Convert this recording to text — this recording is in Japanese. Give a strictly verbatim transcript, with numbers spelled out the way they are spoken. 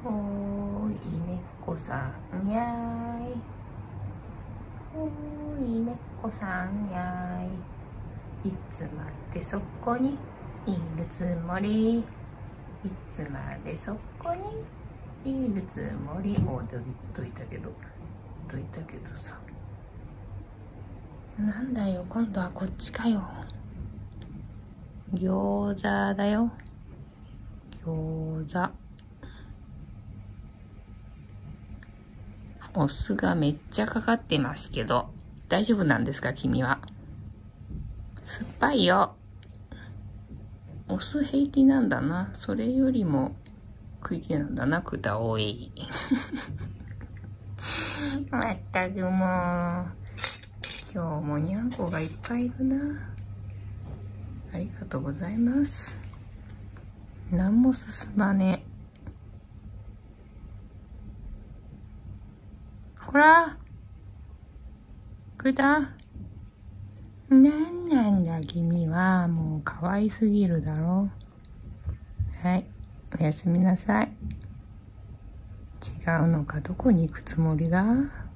おーい猫さんやーい。おーい猫さんやーい。いつまでそこにいるつもり。いつまでそこにいるつもり。おーどいたけどどいたけどさ、なんだよ、今度はこっちかよ。餃子だよ、餃子。お酢がめっちゃかかってますけど、大丈夫なんですか君は。酸っぱいよ。お酢平気なんだな。それよりも食い気なんだな、くだおい。まったくもう、今日もにゃんこがいっぱいいるな。ありがとうございます。なんも進まねえ。こらくだ。なんなんだ君は。もう可愛すぎるだろ。はい、おやすみなさい。違うのか、どこに行くつもりだ。